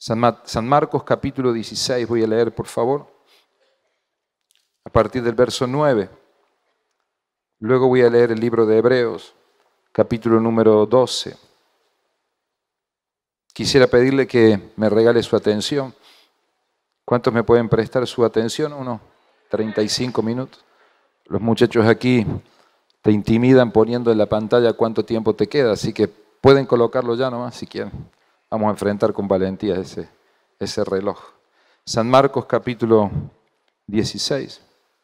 San Marcos capítulo 16, voy a leer por favor, a partir del verso 9. Luego voy a leer el libro de Hebreos, capítulo número 12. Quisiera pedirle que me regale su atención. ¿Cuántos me pueden prestar su atención? Unos 35 minutos. Los muchachos aquí te intimidan poniendo en la pantalla cuánto tiempo te queda, así que pueden colocarlo ya nomás si quieren. Vamos a enfrentar con valentía ese reloj. San Marcos capítulo 16.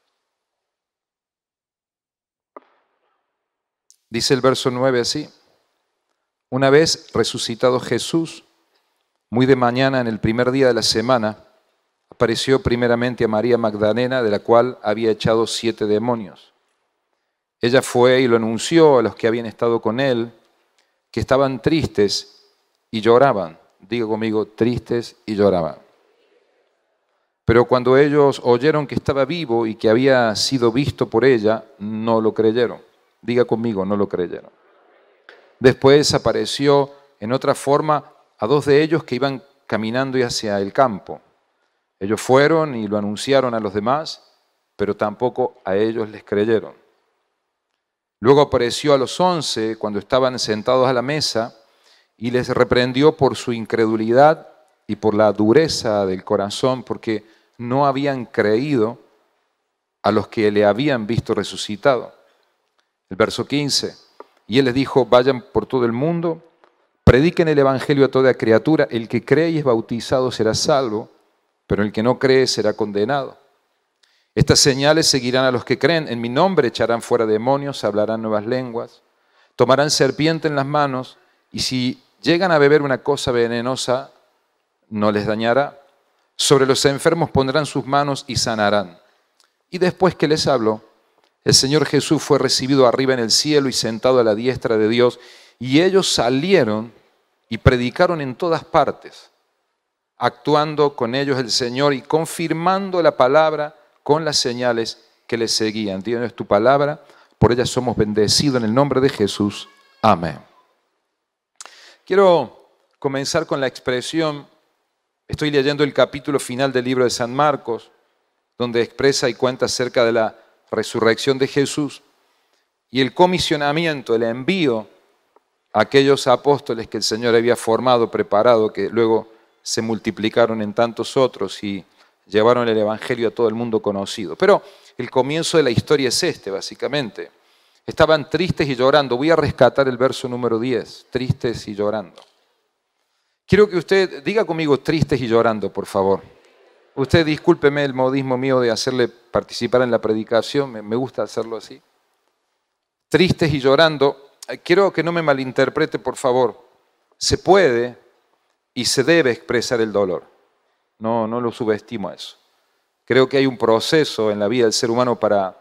Dice el verso 9 así: Una vez resucitado Jesús, muy de mañana en el primer día de la semana, apareció primeramente a María Magdalena, de la cual había echado 7 demonios. Ella fue y lo anunció a los que habían estado con él, que estaban tristes y lloraban. Diga conmigo, tristes y lloraban. Pero cuando ellos oyeron que estaba vivo y que había sido visto por ella, no lo creyeron. Diga conmigo, no lo creyeron. Después apareció en otra forma a 2 de ellos que iban caminando hacia el campo. Ellos fueron y lo anunciaron a los demás, pero tampoco a ellos les creyeron. Luego apareció a los 11 cuando estaban sentados a la mesa y les reprendió por su incredulidad y por la dureza del corazón, porque no habían creído a los que le habían visto resucitado. El verso 15, y él les dijo: vayan por todo el mundo, prediquen el evangelio a toda criatura, el que cree y es bautizado será salvo, pero el que no cree será condenado. Estas señales seguirán a los que creen, en mi nombre echarán fuera demonios, hablarán nuevas lenguas, tomarán serpiente en las manos, y si llegan a beber una cosa venenosa, no les dañará. Sobre los enfermos pondrán sus manos y sanarán. Y después que les habló, el Señor Jesús fue recibido arriba en el cielo y sentado a la diestra de Dios, y ellos salieron y predicaron en todas partes, actuando con ellos el Señor y confirmando la palabra con las señales que les seguían. Dios es tu palabra, por ella somos bendecidos en el nombre de Jesús. Amén. Quiero comenzar con la expresión, estoy leyendo el capítulo final del libro de San Marcos, donde expresa y cuenta acerca de la resurrección de Jesús y el comisionamiento, el envío a aquellos apóstoles que el Señor había formado, preparado, que luego se multiplicaron en tantos otros y llevaron el evangelio a todo el mundo conocido. Pero el comienzo de la historia es este, básicamente. Estaban tristes y llorando. Voy a rescatar el verso número 10, tristes y llorando. Quiero que usted diga conmigo tristes y llorando, por favor. Usted discúlpeme el modismo mío de hacerle participar en la predicación, me gusta hacerlo así. Tristes y llorando. Quiero que no me malinterprete, por favor. Se puede y se debe expresar el dolor. No lo subestimo a eso. Creo que hay un proceso en la vida del ser humano para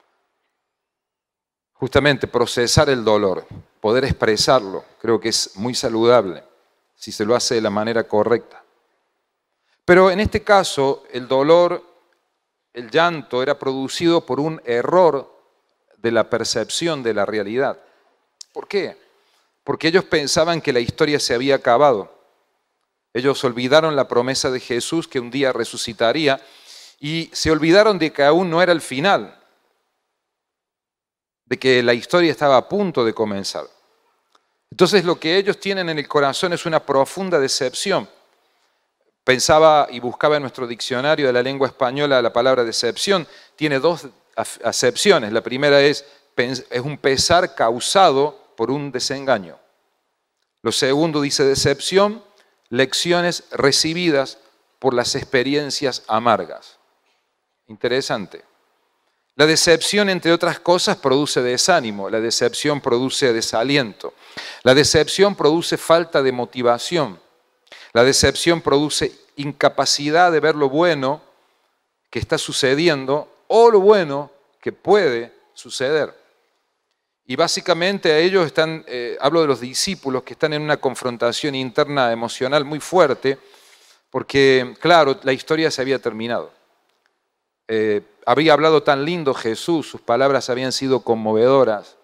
justamente procesar el dolor, poder expresarlo. Creo que es muy saludable si se lo hace de la manera correcta. Pero en este caso, el dolor, el llanto, era producido por un error de la percepción de la realidad. ¿Por qué? Porque ellos pensaban que la historia se había acabado. Ellos olvidaron la promesa de Jesús que un día resucitaría y se olvidaron de que aún no era el final, de que la historia estaba a punto de comenzar. Entonces lo que ellos tienen en el corazón es una profunda decepción. Pensaba y buscaba en nuestro diccionario de la lengua española la palabra decepción. Tiene 2 acepciones. La primera es un pesar causado por un desengaño. Lo segundo dice decepción, lecciones recibidas por las experiencias amargas. Interesante. La decepción, entre otras cosas, produce desánimo. La decepción produce desaliento. La decepción produce falta de motivación. La decepción produce incapacidad de ver lo bueno que está sucediendo o lo bueno que puede suceder. Y básicamente a ellos hablo de los discípulos que están en una confrontación interna emocional muy fuerte, porque, claro, la historia se había terminado. Había hablado tan lindo Jesús, sus palabras habían sido conmovedoras,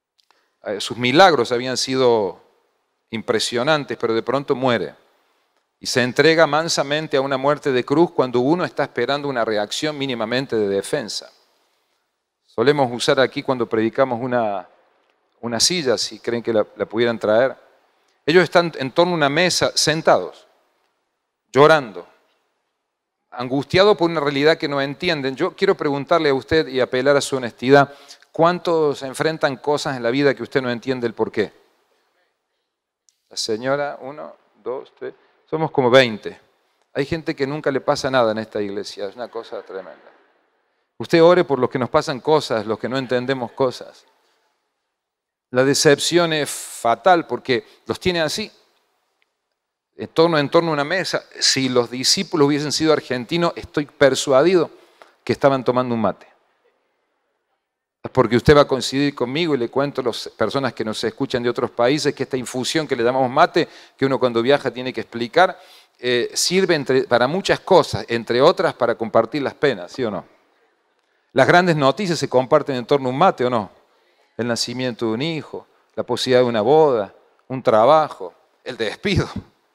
sus milagros habían sido impresionantes, pero de pronto muere. y se entrega mansamente a una muerte de cruz cuando uno está esperando una reacción mínimamente de defensa. Solemos usar aquí cuando predicamos una silla, si creen que la pudieran traer. Ellos están en torno a una mesa, sentados, llorando, angustiados por una realidad que no entienden. Yo quiero preguntarle a usted y apelar a su honestidad, ¿cuántos enfrentan cosas en la vida que usted no entiende el por qué? La señora, 1, 2, 3, somos como 20. Hay gente que nunca le pasa nada en esta iglesia, es una cosa tremenda. Usted ore por los que nos pasan cosas, los que no entendemos cosas. La decepción es fatal porque los tiene así, en torno a una mesa. Si los discípulos hubiesen sido argentinos, estoy persuadido que estaban tomando un mate. Porque usted va a coincidir conmigo y le cuento a las personas que nos escuchan de otros países que esta infusión que le llamamos mate, que uno cuando viaja tiene que explicar, sirve para muchas cosas, entre otras para compartir las penas, ¿sí o no? Las grandes noticias se comparten en torno a un mate, ¿o no? El nacimiento de un hijo, la posibilidad de una boda, un trabajo, el despido,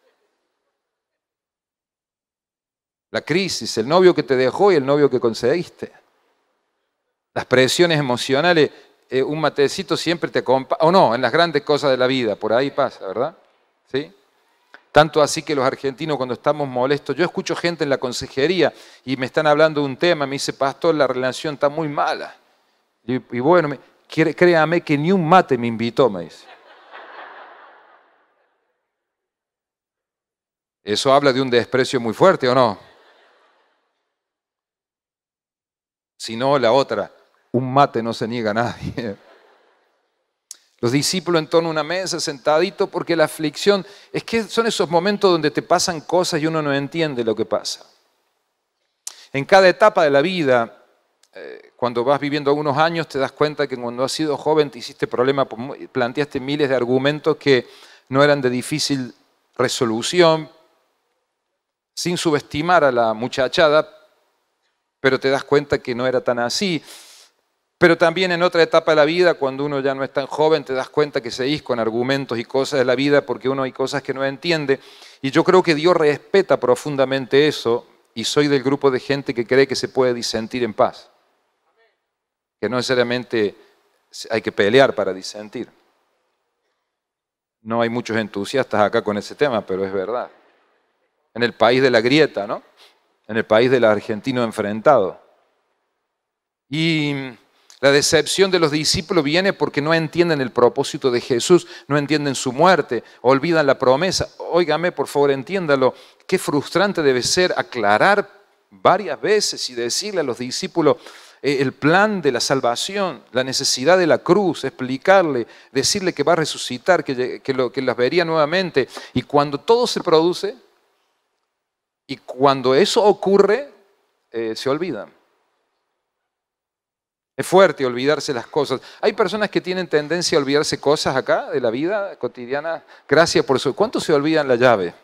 la crisis, el novio que te dejó y el novio que conseguiste. Las presiones emocionales, un matecito siempre te acompaña, o no, en las grandes cosas de la vida, por ahí pasa, ¿verdad? ¿Sí? Tanto así que los argentinos cuando estamos molestos, yo escucho gente en la consejería y me están hablando de un tema, me dice, pastor, la relación está muy mala. Y bueno, créame que ni un mate me invitó, me dice. Eso habla de un desprecio muy fuerte, ¿o no? Si no, la otra, un mate no se niega a nadie. Los discípulos en torno a una mesa, sentaditos, porque la aflicción, es que son esos momentos donde te pasan cosas y uno no entiende lo que pasa. En cada etapa de la vida, cuando vas viviendo algunos años, te das cuenta que cuando has sido joven te hiciste problema, planteaste miles de argumentos que no eran de difícil resolución, sin subestimar a la muchachada, pero te das cuenta que no era tan así. Pero también en otra etapa de la vida, cuando uno ya no es tan joven, te das cuenta que seguís con argumentos y cosas de la vida porque uno hay cosas que no entiende. Y yo creo que Dios respeta profundamente eso y soy del grupo de gente que cree que se puede disentir en paz. Que no necesariamente hay que pelear para disentir. No hay muchos entusiastas acá con ese tema, pero es verdad. En el país de la grieta, ¿no? En el país del argentino enfrentado. Y la decepción de los discípulos viene porque no entienden el propósito de Jesús, no entienden su muerte, olvidan la promesa. Óigame, por favor, entiéndalo. Qué frustrante debe ser aclarar varias veces y decirle a los discípulos el plan de la salvación, la necesidad de la cruz, explicarle, decirle que va a resucitar, que las vería nuevamente. Y cuando todo se produce, y cuando eso ocurre, se olvidan. Es fuerte olvidarse las cosas. Hay personas que tienen tendencia a olvidarse cosas acá de la vida cotidiana. Gracias por eso. ¿Cuántos se olvidan la llave?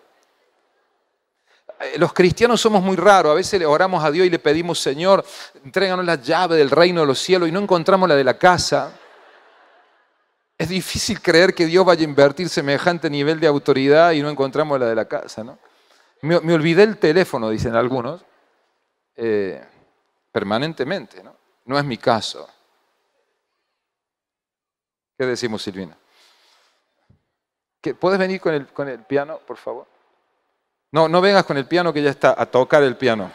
Los cristianos somos muy raros. A veces le oramos a Dios y le pedimos, Señor, entréganos la llave del reino de los cielos y no encontramos la de la casa. Es difícil creer que Dios vaya a invertir semejante nivel de autoridad y no encontramos la de la casa, ¿no? Me olvidé el teléfono, dicen algunos, permanentemente, ¿no? No es mi caso. ¿Qué decimos, Silvina? ¿Puedes venir con el piano, por favor? No vengas con el piano que ya está, a tocar el piano.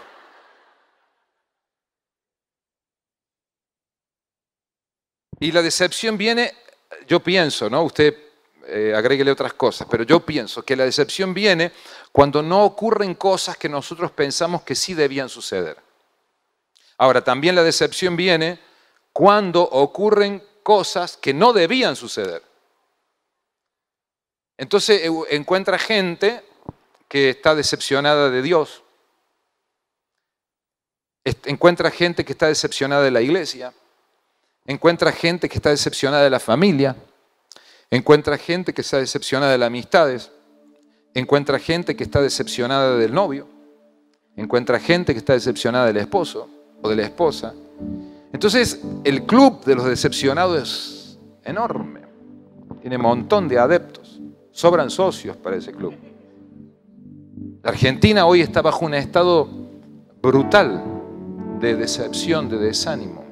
Y la decepción viene, yo pienso, ¿no? Usted agréguele otras cosas, pero yo pienso que la decepción viene cuando no ocurren cosas que nosotros pensamos que sí debían suceder. Ahora, también la decepción viene cuando ocurren cosas que no debían suceder. Entonces encuentra gente que está decepcionada de Dios. Encuentra gente que está decepcionada de la iglesia. Encuentra gente que está decepcionada de la familia. Encuentra gente que está decepcionada de las amistades. Encuentra gente que está decepcionada del novio. Encuentra gente que está decepcionada del esposo o de la esposa. Entonces, el club de los decepcionados es enorme. Tiene un montón de adeptos. Sobran socios para ese club. La Argentina hoy está bajo un estado brutal de decepción, de desánimo.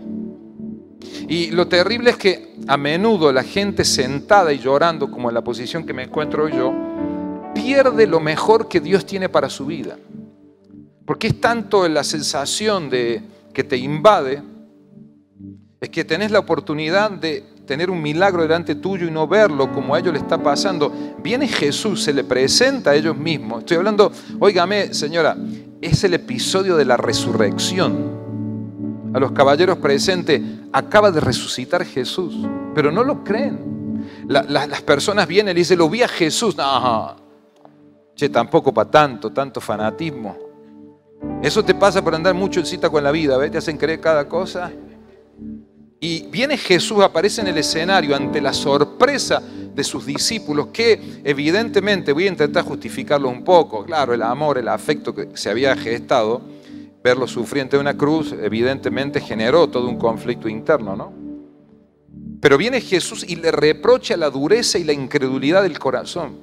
Y lo terrible es que a menudo la gente sentada y llorando, como en la posición que me encuentro hoy yo, pierde lo mejor que Dios tiene para su vida. Porque es tanto la sensación que te invade, es que tenés la oportunidad de tener un milagro delante tuyo y no verlo como a ellos le está pasando. Viene Jesús, se le presenta a ellos mismos. Estoy hablando, óigame señora, es el episodio de la resurrección. A los caballeros presentes, acaba de resucitar Jesús, pero no lo creen. Las personas vienen y le dicen, lo vi a Jesús. No, che, tampoco para tanto fanatismo. Eso te pasa por andar mucho en cita con la vida, ¿ves? Te hacen creer cada cosa. Y viene Jesús, aparece en el escenario ante la sorpresa de sus discípulos, que evidentemente, voy a intentar justificarlo un poco, claro, el amor, el afecto que se había gestado, verlo sufriente de una cruz, evidentemente generó todo un conflicto interno, ¿no? Pero viene Jesús y le reprocha la dureza y la incredulidad del corazón.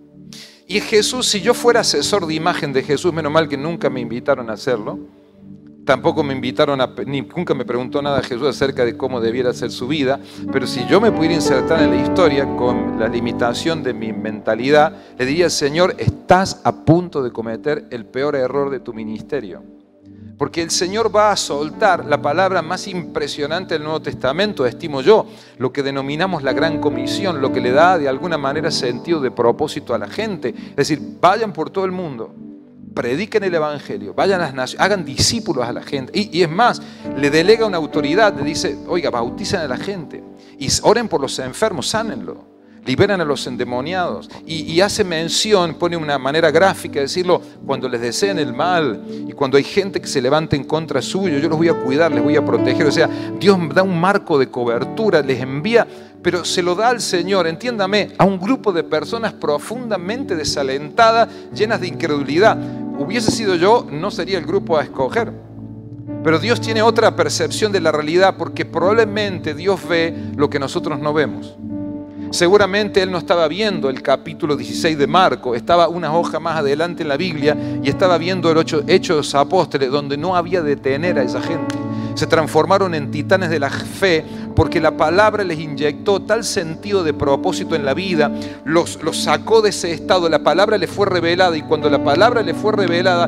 Y Jesús, si yo fuera asesor de imagen de Jesús, menos mal que nunca me invitaron a hacerlo, tampoco me invitaron nunca me preguntó nada Jesús acerca de cómo debiera ser su vida, pero si yo me pudiera insertar en la historia con la limitación de mi mentalidad, le diría, Señor, estás a punto de cometer el peor error de tu ministerio. Porque el Señor va a soltar la palabra más impresionante del Nuevo Testamento, estimo yo, lo que denominamos la Gran Comisión, lo que le da de alguna manera sentido de propósito a la gente. Es decir, vayan por todo el mundo, prediquen el Evangelio, vayan a las naciones, hagan discípulos a la gente. Y es más, le delega una autoridad, le dice, oiga, bauticen a la gente y oren por los enfermos, sánenlo. Liberan a los endemoniados y hace mención, pone una manera gráfica de decirlo, cuando les deseen el mal y cuando hay gente que se levante en contra suyo, yo los voy a cuidar, les voy a proteger. O sea, Dios da un marco de cobertura, les envía, pero se lo da al Señor, entiéndame, a un grupo de personas profundamente desalentadas, llenas de incredulidad. Hubiese sido yo, no sería el grupo a escoger. Pero Dios tiene otra percepción de la realidad, porque probablemente Dios ve lo que nosotros no vemos. Seguramente él no estaba viendo el capítulo 16 de Marcos, estaba una hoja más adelante en la Biblia y estaba viendo el Hechos de los Apóstoles, donde no había de detener a esa gente. Se transformaron en titanes de la fe porque la palabra les inyectó tal sentido de propósito en la vida, los sacó de ese estado, la palabra les fue revelada, y cuando la palabra les fue revelada,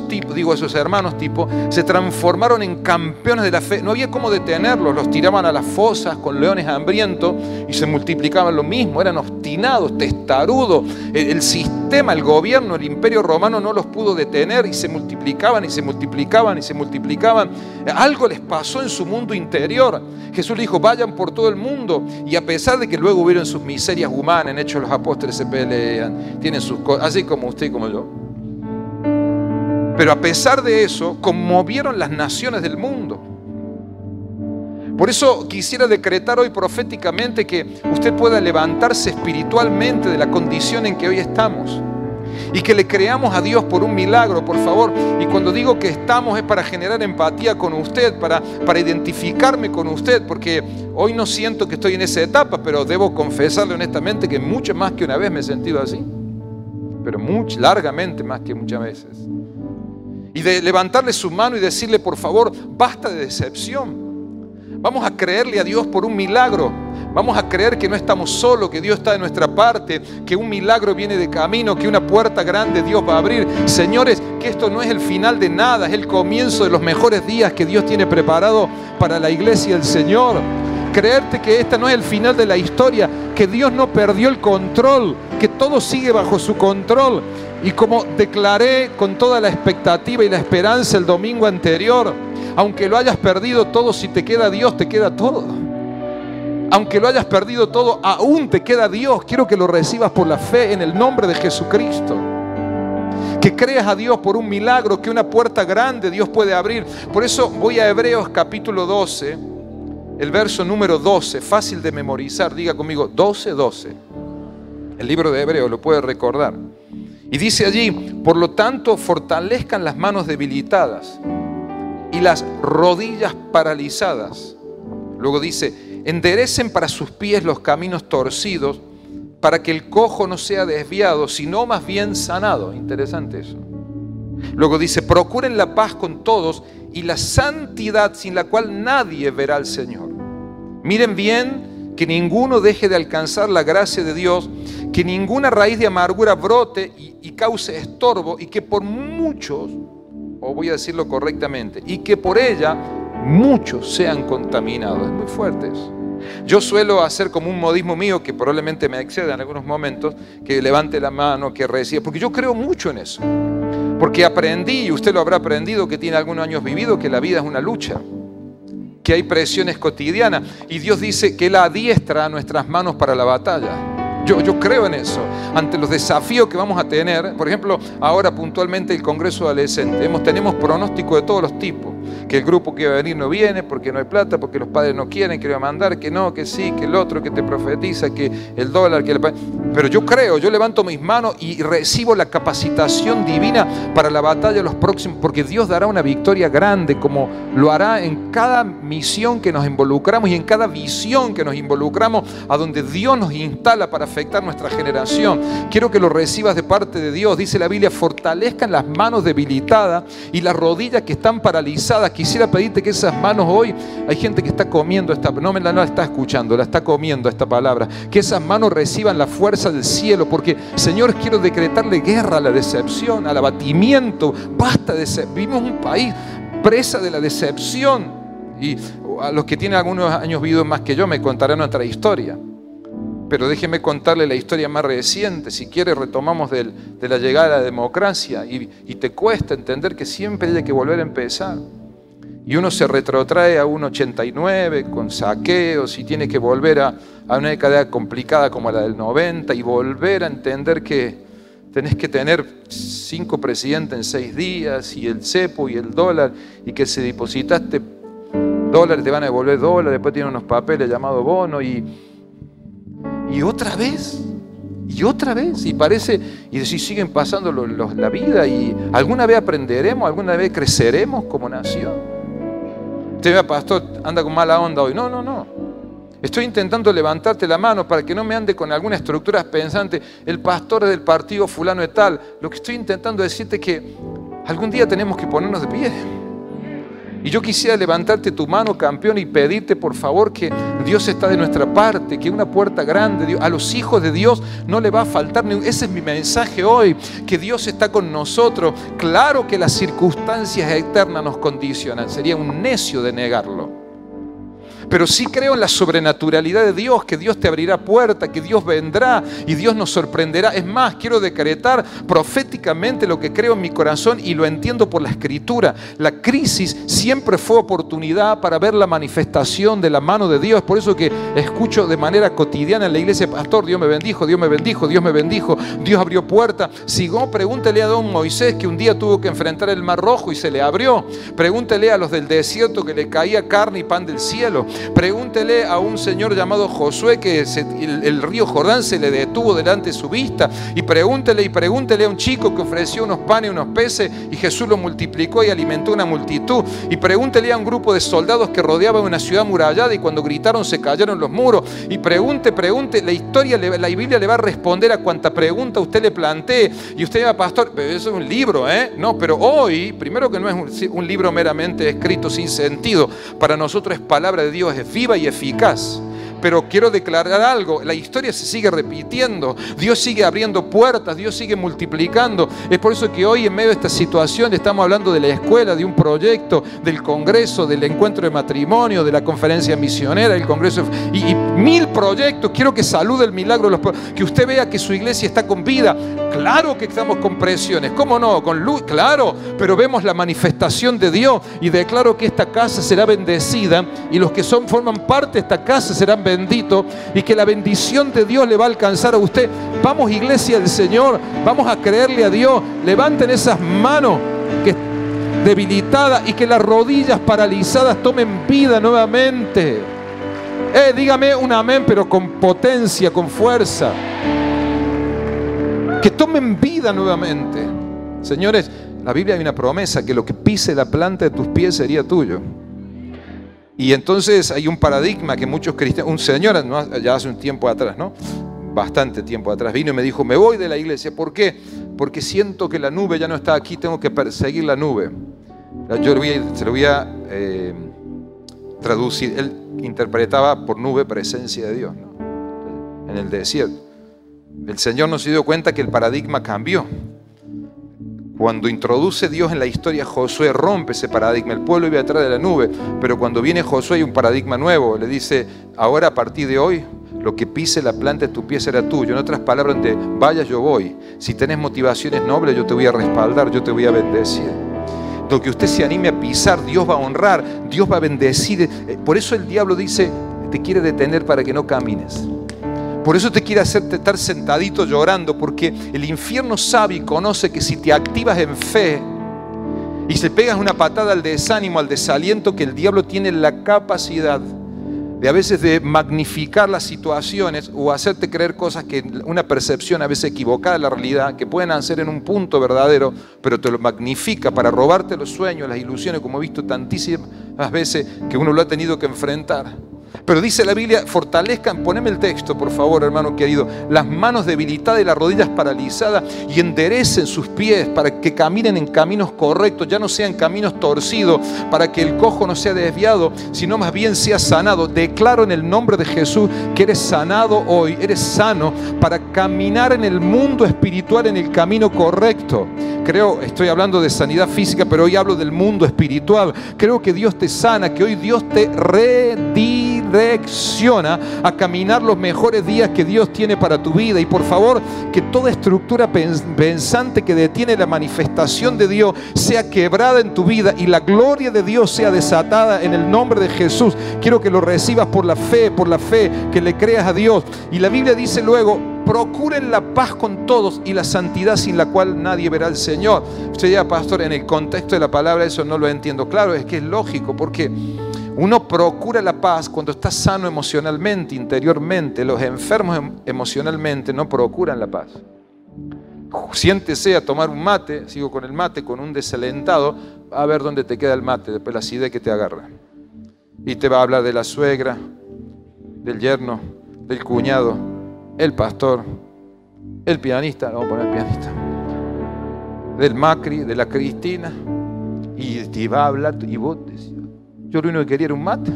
esos hermanos se transformaron en campeones de la fe. No había cómo detenerlos, los tiraban a las fosas con leones hambrientos y se multiplicaban lo mismo, eran obstinados, testarudos. El sistema, el gobierno, el imperio romano no los pudo detener y se multiplicaban y se multiplicaban y se multiplicaban. Algo les pasó en su mundo interior. Jesús le dijo, vayan por todo el mundo, y a pesar de que luego hubieron sus miserias humanas, en Hechos de los Apóstoles se pelean, tienen sus cosas, así como usted y como yo. Pero a pesar de eso, conmovieron las naciones del mundo. Por eso quisiera decretar hoy proféticamente que usted pueda levantarse espiritualmente de la condición en que hoy estamos. Y que le creamos a Dios por un milagro, por favor. Y cuando digo que estamos es para generar empatía con usted, para identificarme con usted, porque hoy no siento que estoy en esa etapa, pero debo confesarle honestamente que mucho más que una vez me he sentido así. Pero largamente más que muchas veces. Y de levantarle su mano y decirle, por favor, basta de decepción. Vamos a creerle a Dios por un milagro. Vamos a creer que no estamos solos, que Dios está de nuestra parte, que un milagro viene de camino, que una puerta grande Dios va a abrir. Señores, que esto no es el final de nada, es el comienzo de los mejores días que Dios tiene preparado para la iglesia del Señor. Creerte que esta no es el final de la historia, que Dios no perdió el control, que todo sigue bajo su control. Y como declaré con toda la expectativa y la esperanza el domingo anterior, aunque lo hayas perdido todo, si te queda Dios, te queda todo. Aunque lo hayas perdido todo, aún te queda Dios. Quiero que lo recibas por la fe en el nombre de Jesucristo. Que creas a Dios por un milagro, que una puerta grande Dios puede abrir. Por eso voy a Hebreos capítulo 12, el verso número 12, fácil de memorizar. Diga conmigo, 12:12. El libro de Hebreos lo puede recordar. Y dice allí, por lo tanto, fortalezcan las manos debilitadas y las rodillas paralizadas. Luego dice, enderecen para sus pies los caminos torcidos, para que el cojo no sea desviado, sino más bien sanado. Interesante eso. Luego dice, procuren la paz con todos y la santidad sin la cual nadie verá al Señor. Miren bien que ninguno deje de alcanzar la gracia de Dios, que ninguna raíz de amargura brote y cause estorbo, y que por muchos, o voy a decirlo correctamente, y que por ella muchos sean contaminados. Es muy fuerte eso. Yo suelo hacer como un modismo mío, que probablemente me exceda en algunos momentos, que levante la mano, que reciba, porque yo creo mucho en eso. Porque aprendí, y usted lo habrá aprendido, que tiene algunos años vivido, que la vida es una lucha, que hay presiones cotidianas, y Dios dice que Él adiestra nuestras manos para la batalla. Yo creo en eso. Ante los desafíos que vamos a tener, por ejemplo, ahora puntualmente el Congreso de Adolescentes, tenemos pronóstico de todos los tipos. Que el grupo que iba a venir no viene porque no hay plata, porque los padres no quieren, que le va a mandar, que no, que sí, que el otro, que te profetiza, que el dólar, que Pero yo creo, yo levanto mis manos y recibo la capacitación divina para la batalla de los próximos, porque Dios dará una victoria grande, como lo hará en cada misión que nos involucramos y en cada visión que nos involucramos, a donde Dios nos instala para afectar nuestra generación. Quiero que lo recibas de parte de Dios. Dice la Biblia, fortalezcan las manos debilitadas y las rodillas que están paralizadas. Quisiera pedirte que esas manos hoy, hay gente que está comiendo no la está escuchando, la está comiendo esta palabra, que esas manos reciban la fuerza del cielo, porque Señor, quiero decretarle guerra a la decepción, al abatimiento. Basta de vivimos en un país presa de la decepción, y a los que tienen algunos años vividos más que yo me contarán otra historia. Pero déjeme contarle la historia más reciente. Si quiere, retomamos de la llegada de la democracia, y te cuesta entender que siempre hay que volver a empezar. Y uno se retrotrae a un 89 con saqueos y tiene que volver a una década complicada como la del 90 y volver a entender que tenés que tener 5 presidentes en 6 días y el cepo y el dólar, y que si depositaste dólares te van a devolver dólares, después tienen unos papeles llamados bono y otra vez, y parece, y si siguen pasando la vida, y alguna vez aprenderemos, alguna vez creceremos como nación. Usted ve, pastor, anda con mala onda hoy. No. Estoy intentando levantarte la mano para que no me ande con alguna estructura pensante. El pastor es del partido fulano de tal. Lo que estoy intentando decirte es que algún día tenemos que ponernos de pie. Y yo quisiera levantarte tu mano, campeón, y pedirte por favor que Dios está de nuestra parte, que una puerta grande, a los hijos de Dios no le va a faltar ni. Ese es mi mensaje hoy, que Dios está con nosotros. Claro que las circunstancias externas nos condicionan, sería un necio de negarlo. Pero sí creo en la sobrenaturalidad de Dios, que Dios te abrirá puertas, que Dios vendrá y Dios nos sorprenderá. Es más, quiero decretar proféticamente lo que creo en mi corazón y lo entiendo por la Escritura. La crisis siempre fue oportunidad para ver la manifestación de la mano de Dios. Por eso que escucho de manera cotidiana en la iglesia, pastor, Dios me bendijo, Dios me bendijo, Dios me bendijo, Dios abrió puertas. Si no, pregúntele a don Moisés, que un día tuvo que enfrentar el Mar Rojo y se le abrió. Pregúntele a los del desierto que le caía carne y pan del cielo. Pregúntele a un señor llamado Josué que el río Jordán se le detuvo delante de su vista. Y pregúntele a un chico que ofreció unos panes y unos peces y Jesús lo multiplicó y alimentó una multitud. Y pregúntele a un grupo de soldados que rodeaban una ciudad murallada y cuando gritaron se cayeron los muros. Y pregunte, la Biblia le va a responder a cuanta pregunta usted le plantee. Y usted diga, pastor, pero eso es un libro, ¿eh? No, pero hoy, primero que no es un libro meramente escrito sin sentido. Para nosotros es palabra de Dios, es viva y eficaz. Pero quiero declarar algo, la historia se sigue repitiendo, Dios sigue abriendo puertas, Dios sigue multiplicando. Es por eso que hoy en medio de esta situación estamos hablando de la escuela, de un proyecto, del congreso, del encuentro de matrimonio, de la conferencia misionera, del congreso y 1000 proyectos. Quiero que salude el milagro, que usted vea que su iglesia está con vida. Claro que estamos con presiones, ¿cómo no? Con luz, claro, pero vemos la manifestación de Dios y declaro que esta casa será bendecida y los que forman parte de esta casa serán benditos y que la bendición de Dios le va a alcanzar a usted. Vamos, iglesia del Señor, vamos a creerle a Dios. Levanten esas manos que debilitadas y que las rodillas paralizadas tomen vida nuevamente. Dígame un amén, pero con potencia, con fuerza. Que tomen vida nuevamente. Señores, la Biblia hay una promesa que lo que pise la planta de tus pies sería tuyo. Y entonces hay un paradigma que muchos cristianos, un señor ya hace un tiempo atrás, ¿no? bastante tiempo atrás, vino y me dijo, me voy de la iglesia. ¿Por qué? Porque siento que la nube ya no está aquí, tengo que perseguir la nube. Yo se lo voy a traducir. Él interpretaba por nube presencia de Dios, ¿no? En el desierto. El Señor no se dio cuenta que el paradigma cambió. Cuando introduce Dios en la historia, Josué rompe ese paradigma. El pueblo iba detrás de la nube, pero cuando viene Josué hay un paradigma nuevo. Le dice, ahora a partir de hoy, lo que pise la planta de tu pie será tuyo. En otras palabras, donde vayas yo voy. Si tenés motivaciones nobles, yo te voy a respaldar, yo te voy a bendecir. Lo que usted se anime a pisar, Dios va a honrar, Dios va a bendecir. Por eso el diablo dice, te quiere detener para que no camines. Por eso te quiere hacerte estar sentadito llorando, porque el infierno sabe y conoce que si te activas en fe y se pegas una patada al desánimo, al desaliento, que el diablo tiene la capacidad de a veces de magnificar las situaciones o hacerte creer cosas que una percepción a veces equivocada de la realidad, que pueden hacer en un punto verdadero, pero te lo magnifica para robarte los sueños, las ilusiones, como he visto tantísimas veces que uno lo ha tenido que enfrentar. Pero dice la Biblia, fortalezcan, poneme el texto por favor, hermano querido, las manos debilitadas y las rodillas paralizadas, y enderecen sus pies para que caminen en caminos correctos, ya no sean caminos torcidos, para que el cojo no sea desviado, sino más bien sea sanado. Declaro en el nombre de Jesús que eres sanado hoy, eres sano para caminar en el mundo espiritual en el camino correcto. Creo, estoy hablando de sanidad física, pero hoy hablo del mundo espiritual. Creo que Dios te sana, que hoy Dios te redirecciona a caminar los mejores días que Dios tiene para tu vida. Y por favor, que toda estructura pensante que detiene la manifestación de Dios sea quebrada en tu vida y la gloria de Dios sea desatada en el nombre de Jesús. Quiero que lo recibas por la fe, que le creas a Dios. Y la Biblia dice luego, procuren la paz con todos y la santidad sin la cual nadie verá al Señor. Usted dirá, pastor, en el contexto de la palabra eso no lo entiendo. Claro, es que es lógico, porque uno procura la paz cuando está sano emocionalmente, interiormente. Los enfermos emocionalmente no procuran la paz. Siéntese a tomar un mate, sigo con el mate, con un desalentado, a ver dónde te queda el mate, después la acidez que te agarra. Y te va a hablar de la suegra, del yerno, del cuñado, el pastor, el pianista, vamos a poner el pianista, del Macri, de la Cristina, y te va a hablar, y vos decís, yo lo único que quería era un mate,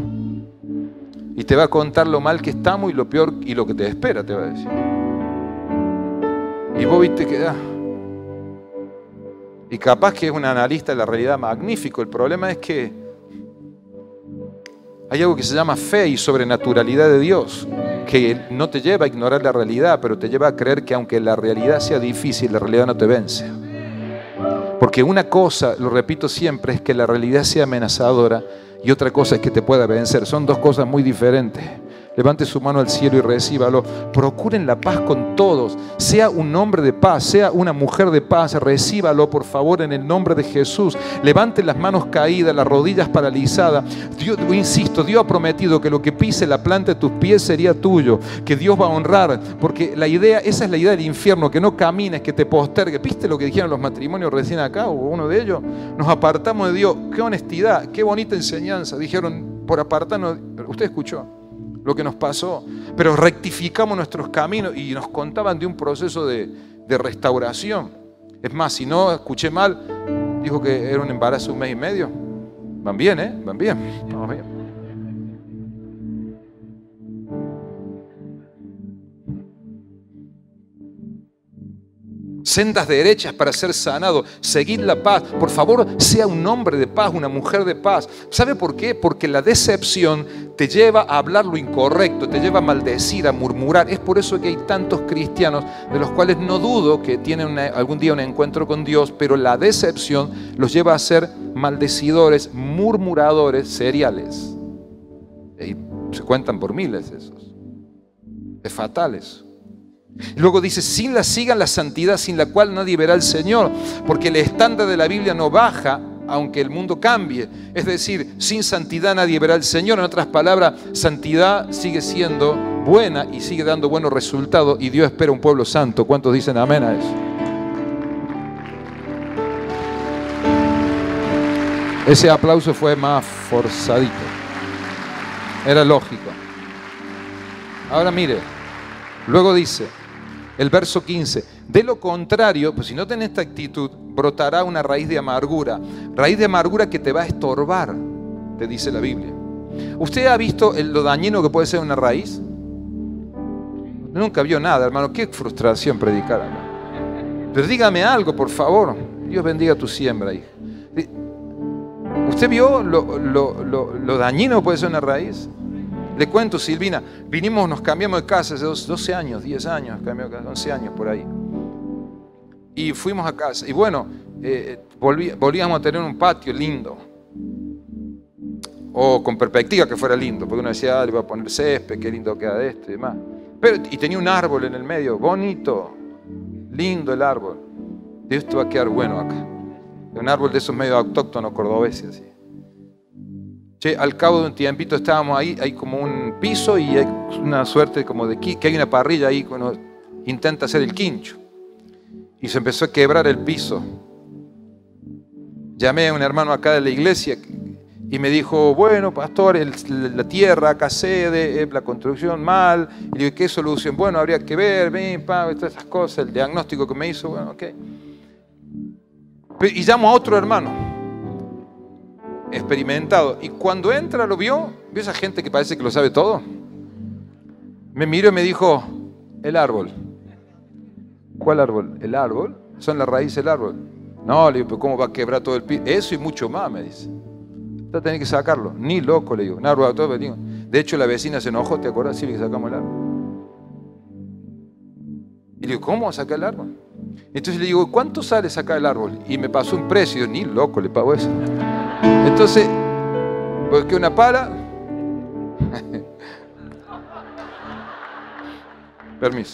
y te va a contar lo mal que estamos y lo peor y lo que te espera, te va a decir. Y vos viste que y capaz que es un analista de la realidad magnífico. El problema es que hay algo que se llama fe y sobrenaturalidad de Dios, que no te lleva a ignorar la realidad, pero te lleva a creer que aunque la realidad sea difícil, la realidad no te vence. Porque una cosa, lo repito siempre, es que la realidad sea amenazadora y otra cosa es que te pueda vencer. Son dos cosas muy diferentes. Levante su mano al cielo y recíbalo. Procuren la paz con todos. Sea un hombre de paz, sea una mujer de paz. Recíbalo, por favor, en el nombre de Jesús. Levante las manos caídas, las rodillas paralizadas. Dios, insisto, Dios ha prometido que lo que pise la planta de tus pies sería tuyo. Que Dios va a honrar. Porque la idea, esa es la idea del infierno. Que no camines, que te postergues. ¿Viste lo que dijeron los matrimonios recién acá? O uno de ellos. Nos apartamos de Dios. Qué honestidad, qué bonita enseñanza. Dijeron, por apartarnos. Usted escuchó lo que nos pasó, pero rectificamos nuestros caminos y nos contaban de un proceso de restauración. Es más, si no escuché mal, dijo que era un embarazo de 1 mes y medio. Van bien, ¿eh? Van bien. Vamos bien. Sendas derechas para ser sanado. Seguid la paz. Por favor, sea un hombre de paz, una mujer de paz. ¿Sabe por qué? Porque la decepción te lleva a hablar lo incorrecto, te lleva a maldecir, a murmurar. Es por eso que hay tantos cristianos de los cuales no dudo que tienen algún día un encuentro con Dios, pero la decepción los lleva a ser maldecidores, murmuradores seriales. Y se cuentan por miles esos. Es fatal eso. Luego dice, sigan la santidad sin la cual nadie verá al Señor, porque el estándar de la Biblia no baja aunque el mundo cambie. Es decir, sin santidad nadie verá al Señor. En otras palabras, santidad sigue siendo buena y sigue dando buenos resultados, y Dios espera un pueblo santo. ¿Cuántos dicen amén a eso? Ese aplauso fue más forzadito, era lógico. Ahora mire, Luego dice, el verso 15, de lo contrario, pues si no tenés esta actitud, brotará una raíz de amargura que te va a estorbar, te dice la Biblia. ¿Usted ha visto lo dañino que puede ser una raíz? Nunca vio nada, hermano. Qué frustración predicar, hermano. Pero dígame algo, por favor. Dios bendiga tu siembra, hija. ¿Usted vio lo dañino que puede ser una raíz? Le cuento, Silvina, nos cambiamos de casa hace 12 años, 10 años, 11 años por ahí. Y fuimos a casa. Y bueno, volvíamos a tener un patio lindo. O con perspectiva que fuera lindo, porque uno decía, le voy a poner césped, qué lindo queda esto y demás. Y tenía un árbol en el medio, bonito, lindo el árbol. Dios, esto va a quedar bueno acá. Un árbol de esos medio autóctonos cordobeses, así. Che, al cabo de un tiempito estábamos ahí, hay como un piso y hay una suerte como de que hay una parrilla ahí que uno intenta hacer el quincho. Y se empezó a quebrar el piso. Llamé a un hermano acá de la iglesia y me dijo, bueno, pastor, la tierra acá cede, la construcción mal. Y le digo, ¿qué solución? Bueno, habría que ver, todas esas cosas, el diagnóstico que me hizo, bueno, ok. Y llamo a otro hermano experimentado, y cuando entra lo vio esa gente que parece que lo sabe todo. Me miró y me dijo, el árbol. ¿Cuál árbol? ¿El árbol? Son las raíces del árbol. No, le digo, pero ¿cómo va a quebrar todo el piso? Eso y mucho más, me dice. Va a tener que sacarlo. Ni loco, le digo. Un árbol a todo, digo. De hecho, la vecina se enojó, ¿te acuerdas? Sí, que sacamos el árbol. Y le digo, ¿cómo va a sacar el árbol? Entonces le digo, ¿cuánto sale sacar el árbol? Y me pasó un precio, ni loco le pago eso. Entonces, busqué una pala. Permiso.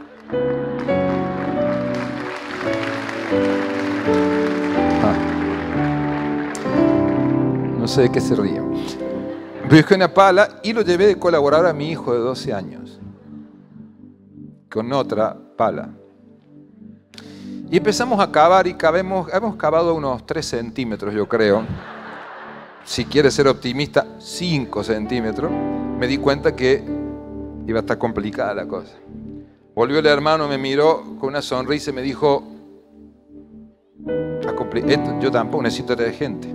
No sé de qué se ríe. Busqué una pala y lo llevé de colaborador a mi hijo de 12 años. Con otra pala. Y empezamos a cavar y hemos cavado unos 3 centímetros, yo creo. Si quiere ser optimista, 5 centímetros. Me di cuenta que iba a estar complicada la cosa. Volvió el hermano, me miró con una sonrisa y me dijo, yo tampoco necesito de gente.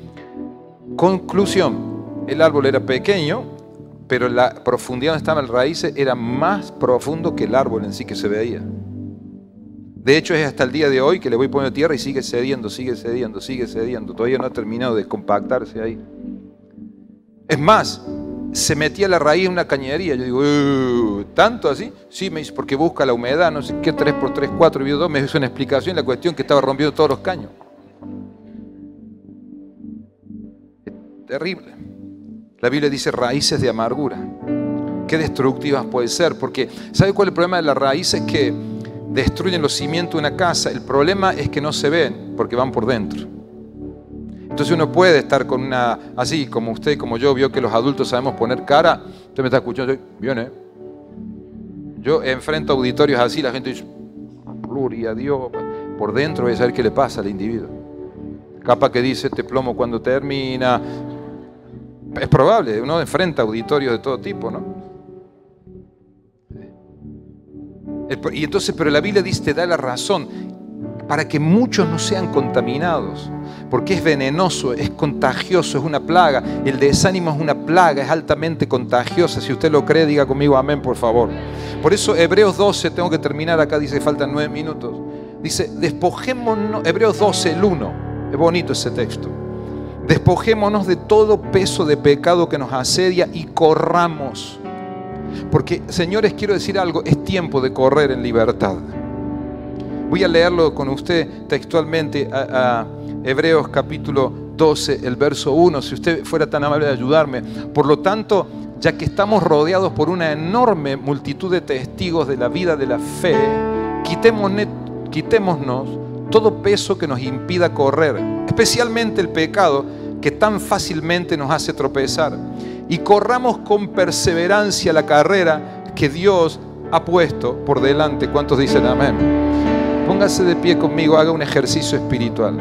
Conclusión, el árbol era pequeño, pero la profundidad donde estaban las raíces era más profundo que el árbol en sí que se veía. De hecho, es hasta el día de hoy que le voy poniendo tierra y sigue cediendo, sigue cediendo, sigue cediendo. Todavía no ha terminado de compactarse ahí. Es más, se metía la raíz en una cañería. Yo digo, ¿tanto así? Sí, me dice, porque busca la humedad, no sé qué, 3x3, 4, me hizo una explicación, la cuestión que estaba rompiendo todos los caños. Es terrible. La Biblia dice raíces de amargura. Qué destructivas pueden ser, porque ¿sabe cuál es el problema de las raíces? Que destruyen los cimientos de una casa. El problema es que no se ven porque van por dentro. Entonces uno puede estar con una, así como usted, como yo, vio que los adultos sabemos poner cara. Usted me está escuchando, bien, yo enfrento auditorios así, la gente dice, gloria a Dios. Por dentro voy a saber qué le pasa al individuo. Capaz que dice, te plomo cuando termina. Es probable, uno enfrenta auditorios de todo tipo, ¿no? Y entonces, pero la Biblia dice, te da la razón, para que muchos no sean contaminados, porque es venenoso, es contagioso, es una plaga. El desánimo es una plaga, es altamente contagiosa. Si usted lo cree, diga conmigo amén, por favor. Por eso Hebreos 12, tengo que terminar acá, dice, faltan 9 minutos. Dice, despojémonos, Hebreos 12, el 1, es bonito ese texto. Despojémonos de todo peso de pecado que nos asedia y corramos. Porque, señores, quiero decir algo, es tiempo de correr en libertad. Voy a leerlo con usted textualmente a Hebreos capítulo 12, el verso 1, si usted fuera tan amable de ayudarme. Por lo tanto, ya que estamos rodeados por una enorme multitud de testigos de la vida de la fe, quitémonos todo peso que nos impida correr, especialmente el pecado que tan fácilmente nos hace tropezar, y corramos con perseverancia la carrera que Dios ha puesto por delante. ¿Cuántos dicen amén? Póngase de pie conmigo, haga un ejercicio espiritual.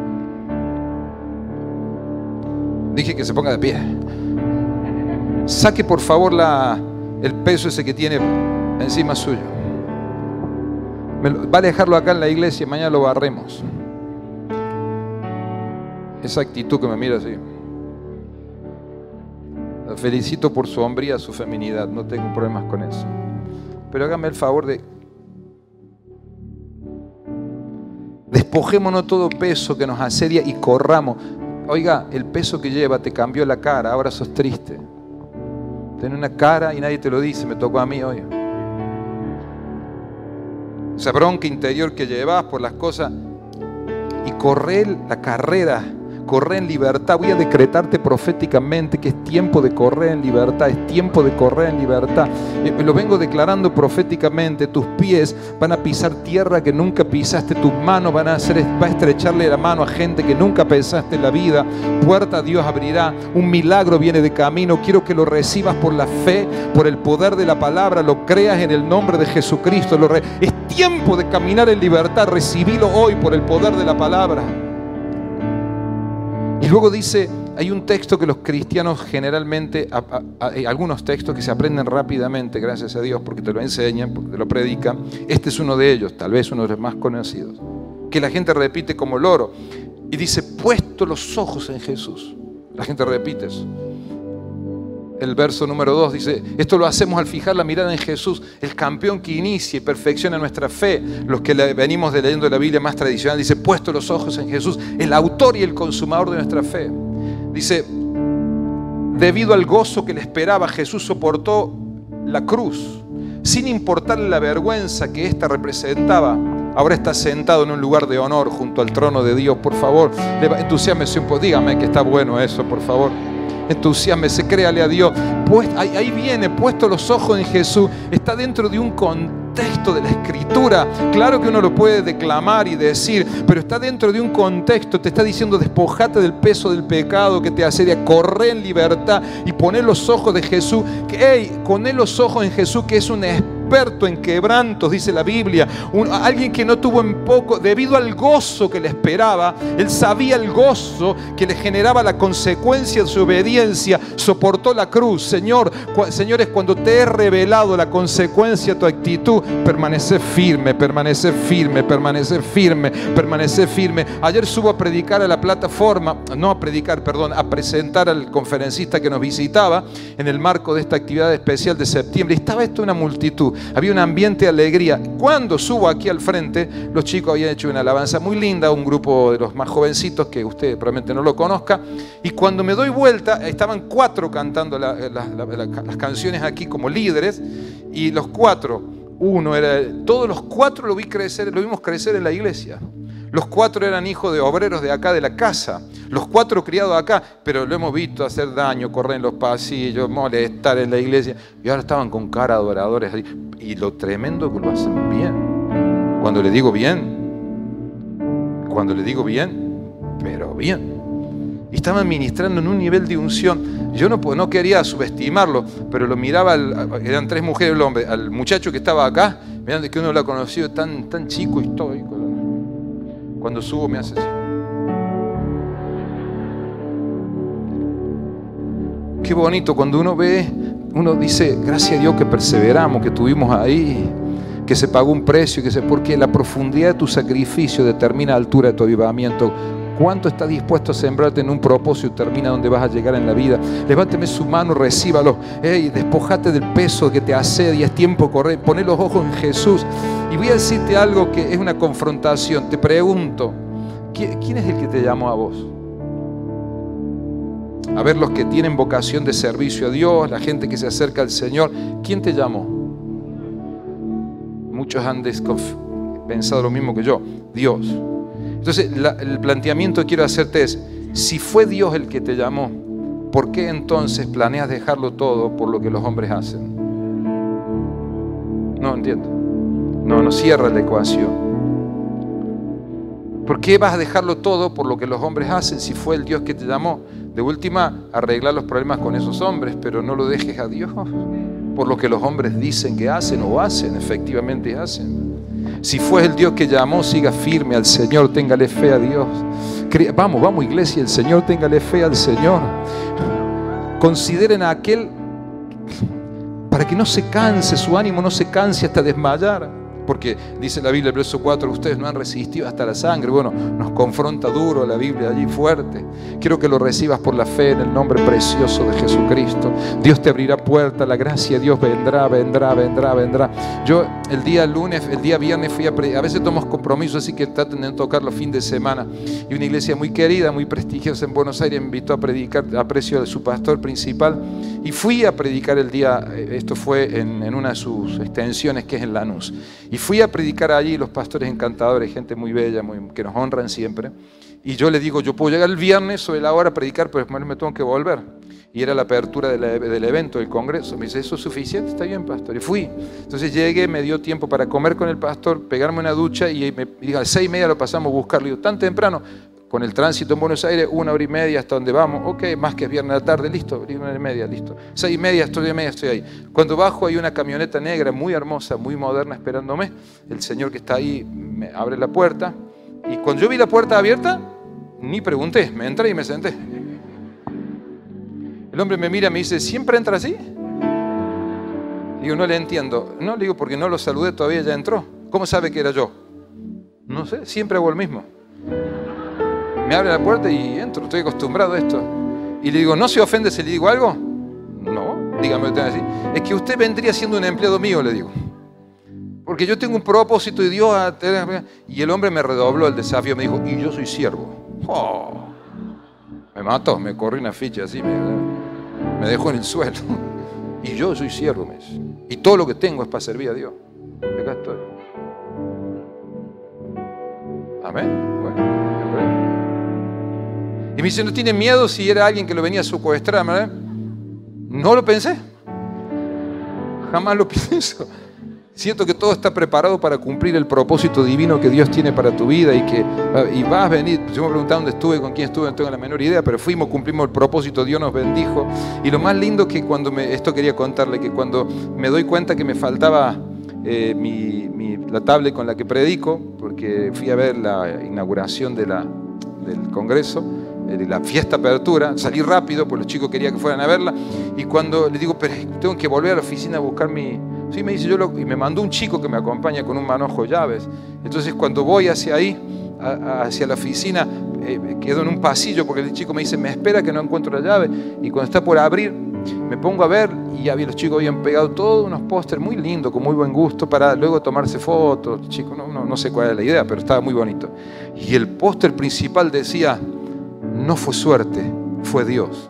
Dije que se ponga de pie. Saque por favor el peso ese que tiene encima suyo. Vale dejarlo acá en la iglesia y mañana lo barremos. Esa actitud que me mira así. La felicito por su hombría, su feminidad, no tengo problemas con eso. Pero hágame el favor de despojémonos todo peso que nos asedia y corramos. Oiga, el peso que lleva te cambió la cara, ahora sos triste. Tenés una cara y nadie te lo dice, me tocó a mí hoy. Esa bronca interior que llevas por las cosas y correr la carrera, correr en libertad. Voy a decretarte proféticamente que es tiempo de correr en libertad, es tiempo de correr en libertad. Lo vengo declarando proféticamente. Tus pies van a pisar tierra que nunca pisaste, tus manos va a estrecharle la mano a gente que nunca pensaste en la vida. Puerta Dios abrirá, un milagro viene de camino. Quiero que lo recibas por la fe, por el poder de la palabra, lo creas en el nombre de Jesucristo. Es tiempo de caminar en libertad, recibilo hoy por el poder de la palabra. Y luego dice, hay un texto que los cristianos generalmente, algunos textos que se aprenden rápidamente, gracias a Dios, porque te lo enseñan, porque te lo predican. Este es uno de ellos, tal vez uno de los más conocidos, que la gente repite como loro. Y dice, puesto los ojos en Jesús. La gente repite eso. El verso número 2 dice, esto lo hacemos al fijar la mirada en Jesús, el campeón que inicia y perfecciona nuestra fe. Los que venimos leyendo la Biblia más tradicional, dice, puesto los ojos en Jesús, el autor y el consumador de nuestra fe. Dice, debido al gozo que le esperaba, Jesús soportó la cruz, sin importarle la vergüenza que ésta representaba. Ahora está sentado en un lugar de honor junto al trono de Dios. Por favor, entusiásmese un poco, dígame que está bueno eso, por favor. Entusiásmese, créale a Dios. Pues, ahí viene, puesto los ojos en Jesús. Está dentro de un contexto de la Escritura. Claro que uno lo puede declamar y decir, pero está dentro de un contexto. Te está diciendo, despojate del peso del pecado que te asedia, corre en libertad y poné los ojos de Jesús. Poné los ojos en Jesús, que es un experto en quebrantos, dice la Biblia. Alguien que no tuvo en poco, debido al gozo que le esperaba. Él sabía el gozo que le generaba la consecuencia de su obediencia. Soportó la cruz. Señores, cuando te he revelado la consecuencia de tu actitud, permanece firme, permanece firme, permanece firme, permanece firme. Ayer subo a predicar a la plataforma, a presentar al conferencista que nos visitaba en el marco de esta actividad especial de septiembre. Y estaba esto una multitud. Había un ambiente de alegría. Cuando subo aquí al frente, los chicos habían hecho una alabanza muy linda, un grupo de los más jovencitos que usted probablemente no lo conozca. Y cuando me doy vuelta, estaban 4 cantando las canciones aquí como líderes. Y los 4, todos los 4 lo vimos crecer en la iglesia. Los 4 eran hijos de obreros de acá de la casa. Los 4 criados acá, pero lo hemos visto hacer daño, correr en los pasillos, molestar en la iglesia. Y ahora estaban con cara de adoradores. Y lo tremendo que lo hacen bien. Cuando le digo bien, pero bien. Y estaban ministrando en un nivel de unción. Yo no quería subestimarlo, pero lo miraba, eran 3 mujeres y el hombre, al muchacho que estaba acá, mirando que uno lo ha conocido tan chico y todo. Cuando subo me hace así. Qué bonito cuando uno ve, uno dice, gracias a Dios que perseveramos, que estuvimos ahí, que se pagó un precio, porque la profundidad de tu sacrificio determina la altura de tu avivamiento. ¿Cuánto estás dispuesto a sembrarte en un propósito y termina donde vas a llegar en la vida? Levánteme su mano, recíbalo. Despojate del peso que te asedia, es tiempo de correr. Poné los ojos en Jesús. Y voy a decirte algo que es una confrontación. Te pregunto, ¿quién es el que te llamó a vos? A ver, los que tienen vocación de servicio a Dios, la gente que se acerca al Señor, ¿quién te llamó? Muchos han pensado lo mismo que yo, Dios. Entonces, el planteamiento que quiero hacerte es, si fue Dios el que te llamó, ¿por qué entonces planeas dejarlo todo por lo que los hombres hacen? No entiendo. No cierra la ecuación. ¿Por qué vas a dejarlo todo por lo que los hombres hacen si fue el Dios que te llamó? De última, arreglar los problemas con esos hombres, pero no lo dejes a Dios por lo que los hombres dicen que hacen o hacen, efectivamente hacen. Si fue el Dios que llamó, siga firme al Señor, téngale fe a Dios. Vamos iglesia, el Señor, téngale fe al Señor. Consideren a aquel para que no se canse, su ánimo no se canse hasta desmayar. Porque dice la Biblia, el verso 4, ustedes no han resistido hasta la sangre. Bueno, nos confronta duro la Biblia allí fuerte. Quiero que lo recibas por la fe en el nombre precioso de Jesucristo. Dios te abrirá puertas, la gracia de Dios vendrá, vendrá, vendrá, vendrá. Yo el día viernes fui a predicar. A veces tomo compromisos, así que traten de tocar los fines de semana. Y una iglesia muy querida, muy prestigiosa en Buenos Aires me invitó a predicar a precio de su pastor principal. Y fui a predicar el día, esto fue en una de sus extensiones que es en Lanús. Y fui a predicar allí, los pastores encantadores, gente muy bella, que nos honran siempre. Y yo le digo, yo puedo llegar el viernes sobre la hora a predicar, pero después me tengo que volver. Y era la apertura del evento, del congreso. Me dice, ¿eso es suficiente? Está bien, pastor. Y fui. Entonces llegué, me dio tiempo para comer con el pastor, pegarme una ducha y me dijo, a las 6:30 lo pasamos a buscar. Le digo, tan temprano, con el tránsito en Buenos Aires, 1:30 hasta donde vamos. Ok, más que es viernes a la tarde, listo, 1:30, listo. 6:30, estoy ahí. Cuando bajo hay una camioneta negra muy hermosa, muy moderna esperándome. El señor que está ahí me abre la puerta. Y cuando yo vi la puerta abierta, ni pregunté, me entré y me senté. El hombre me mira y me dice, ¿siempre entra así? Digo, no le entiendo. No, le digo, porque no lo saludé todavía, ya entró. ¿Cómo sabe que era yo? No sé, siempre hago el mismo. Me abre la puerta y entro, estoy acostumbrado a esto. Y le digo, ¿no se ofende si le digo algo? No, dígame usted así. Es que usted vendría siendo un empleado mío, le digo. Porque yo tengo un propósito y Dios... Y el hombre me redobló el desafío, me dijo, y yo soy siervo. Oh, me mató, me corrió una ficha así, me dejó en el suelo. Y yo soy siervo, me dice. Y todo lo que tengo es para servir a Dios. Y acá estoy. Amén. Bueno. Y me dice, ¿no tiene miedo si era alguien que lo venía a secuestrar? No lo pensé. Jamás lo pienso. Siento que todo está preparado para cumplir el propósito divino que Dios tiene para tu vida y vas a venir. Yo me preguntaba dónde estuve, con quién estuve, no tengo la menor idea, pero fuimos, cumplimos el propósito, Dios nos bendijo. Y lo más lindo que esto quería contarle, que cuando me doy cuenta que me faltaba la tablet con la que predico, porque fui a ver la inauguración del congreso, de la fiesta apertura, salí rápido, pues los chicos querían que fueran a verla, y cuando les digo, pero tengo que volver a la oficina a buscar mi... Sí, me dice, y me mandó un chico que me acompaña con un manojo de llaves. Entonces cuando voy hacia ahí, hacia la oficina, quedo en un pasillo porque el chico me dice, me espera que no encuentro la llave, y cuando está por abrir, me pongo a ver y ya vi, los chicos habían pegado todos unos pósters muy lindos, con muy buen gusto, para luego tomarse fotos. Chicos, no sé cuál era la idea, pero estaba muy bonito. Y el póster principal decía, no fue suerte, fue Dios.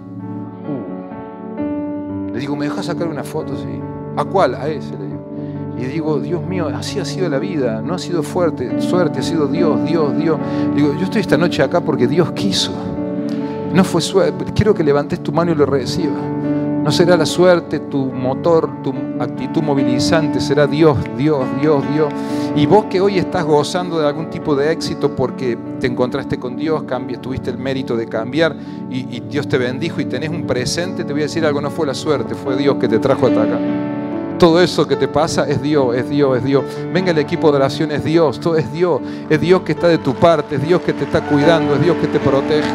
Le digo, ¿me dejas sacar una foto? Sí. ¿A cuál? A ese, le digo. Y digo, Dios mío, así ha sido la vida, no ha sido suerte, ha sido Dios. Le digo, yo estoy esta noche acá porque Dios quiso. No fue suerte. Quiero que levantes tu mano y lo recibas. No será la suerte tu motor, tu actitud movilizante, será Dios. Y vos que hoy estás gozando de algún tipo de éxito porque te encontraste con Dios, tuviste el mérito de cambiar y Dios te bendijo y tenés un presente, te voy a decir algo, no fue la suerte, fue Dios que te trajo hasta acá. Todo eso que te pasa es Dios. Venga el equipo de oración, es Dios, todo es Dios que está de tu parte, es Dios que te está cuidando, es Dios que te protege.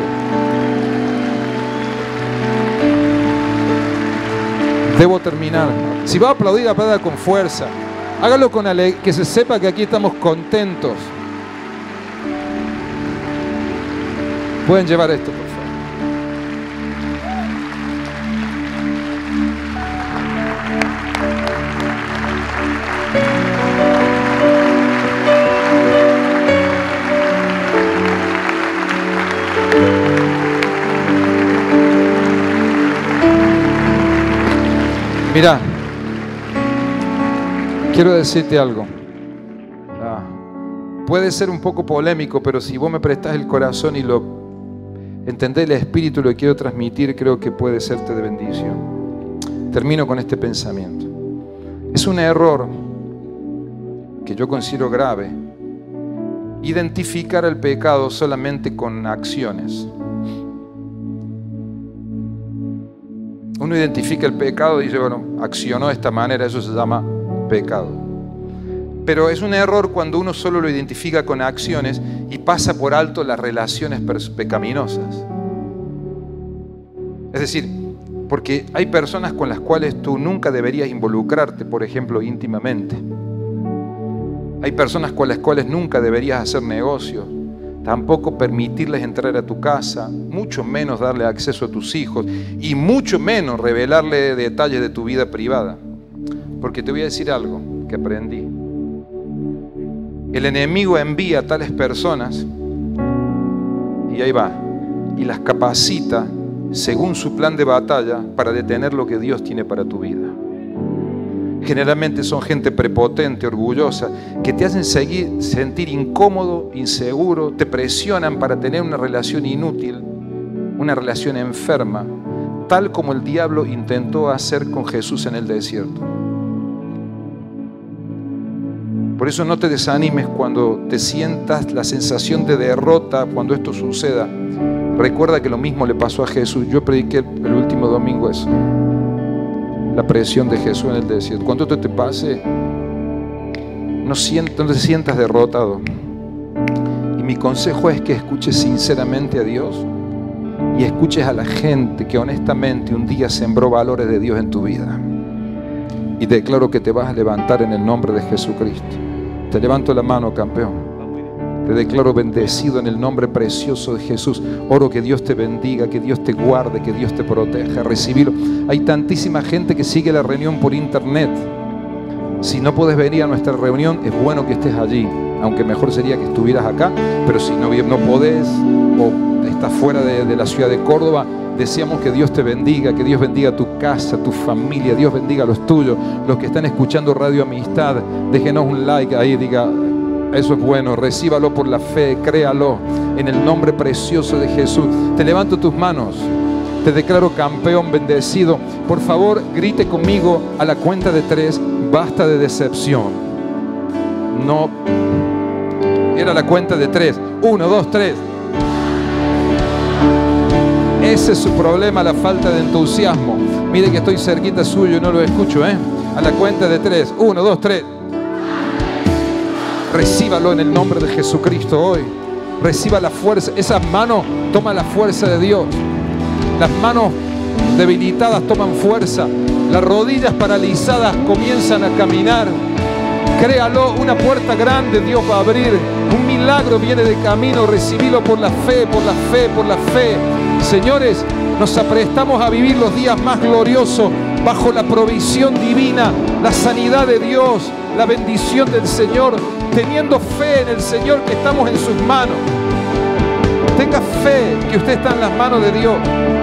Debo terminar. Si va a aplaudir, aplauda con fuerza. Hágalo con alegría, que se sepa que aquí estamos contentos. Pueden llevar esto, por favor. Mira, quiero decirte algo. Puede ser un poco polémico, pero si vos me prestás el corazón y lo entendés el espíritu y lo quiero transmitir, creo que puede serte de bendición. Termino con este pensamiento. Es un error que yo considero grave identificar el pecado solamente con acciones. Uno identifica el pecado y dice, bueno, accionó de esta manera, eso se llama pecado. Pero es un error cuando uno solo lo identifica con acciones y pasa por alto las relaciones pecaminosas. Es decir, Porque hay personas con las cuales tú nunca deberías involucrarte, por ejemplo, íntimamente. Hay personas con las cuales nunca deberías hacer negocios, tampoco permitirles entrar a tu casa, mucho menos darle acceso a tus hijos y mucho menos revelarle detalles de tu vida privada. Porque te voy a decir algo que aprendí. El enemigo envía a tales personas y ahí va, y las capacita según su plan de batalla para detener lo que Dios tiene para tu vida. Generalmente son gente prepotente, orgullosa, que te hacen sentir incómodo, inseguro, te presionan para tener una relación inútil, una relación enferma, tal como el diablo intentó hacer con Jesús en el desierto. Por eso no te desanimes cuando te sientas la sensación de derrota, cuando esto suceda. Recuerda que lo mismo le pasó a Jesús. Yo prediqué el último domingo eso. La presión de Jesús en el desierto. Cuando esto te pase, no te sientas derrotado. Y mi consejo es que escuches sinceramente a Dios y escuches a la gente que honestamente un día sembró valores de Dios en tu vida. Y te declaro que te vas a levantar en el nombre de Jesucristo. Te levanto la mano, campeón. Te declaro bendecido en el nombre precioso de Jesús. Oro que Dios te bendiga, que Dios te guarde, que Dios te proteja. Recibirlo. Hay tantísima gente que sigue la reunión por internet. Si no puedes venir a nuestra reunión, es bueno que estés allí. Aunque mejor sería que estuvieras acá. Pero si no podés o estás fuera de la ciudad de Córdoba, deseamos que Dios te bendiga, que Dios bendiga tu casa, tu familia, Dios bendiga a los tuyos. Los que están escuchando Radio Amistad, déjenos un like ahí, diga, eso es bueno, recíbalo por la fe, créalo, en el nombre precioso de Jesús. Te levanto tus manos, te declaro campeón, bendecido. Por favor, grite conmigo a la cuenta de 3, basta de decepción. No, era la cuenta de 3, 1, 2, 3. Ese es su problema, la falta de entusiasmo. Mire que estoy cerquita suyo y no lo escucho, ¿eh? A la cuenta de 3, 1, 2, 3. Recíbalo en el nombre de Jesucristo hoy. Reciba la fuerza. Esas manos toman la fuerza de Dios. Las manos debilitadas toman fuerza. Las rodillas paralizadas comienzan a caminar. Créalo, una puerta grande Dios va a abrir. Un milagro viene de camino. Recibilo por la fe, por la fe, por la fe. Señores, nos aprestamos a vivir los días más gloriosos bajo la provisión divina, la sanidad de Dios, la bendición del Señor, teniendo fe en el Señor que estamos en sus manos. Tenga fe que usted está en las manos de Dios.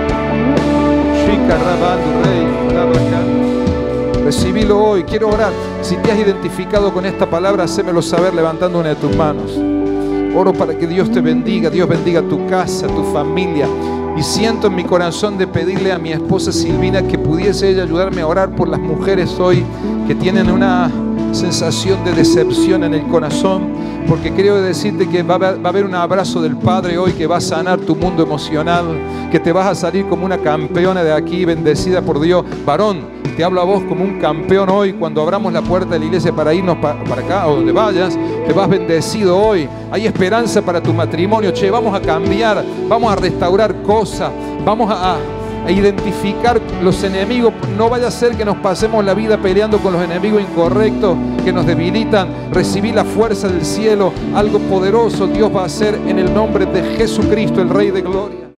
Recibilo hoy. Quiero orar. Si te has identificado con esta palabra, hacémelo saber levantando una de tus manos. Oro para que Dios te bendiga. Dios bendiga tu casa, tu familia. Y siento en mi corazón de pedirle a mi esposa Silvina que pudiese ella ayudarme a orar por las mujeres hoy que tienen una sensación de decepción en el corazón, porque quiero decirte que va a haber un abrazo del Padre hoy que va a sanar tu mundo emocional, que te vas a salir como una campeona de aquí, bendecida por Dios. Varón, te hablo a vos como un campeón hoy. Cuando abramos la puerta de la iglesia para irnos para acá o donde vayas, te vas bendecido hoy. Hay esperanza para tu matrimonio. Che, vamos a cambiar, vamos a restaurar cosas, vamos a identificar los enemigos. No vaya a ser que nos pasemos la vida peleando con los enemigos incorrectos que nos debilitan. Recibí la fuerza del cielo. Algo poderoso Dios va a hacer en el nombre de Jesucristo, el Rey de Gloria.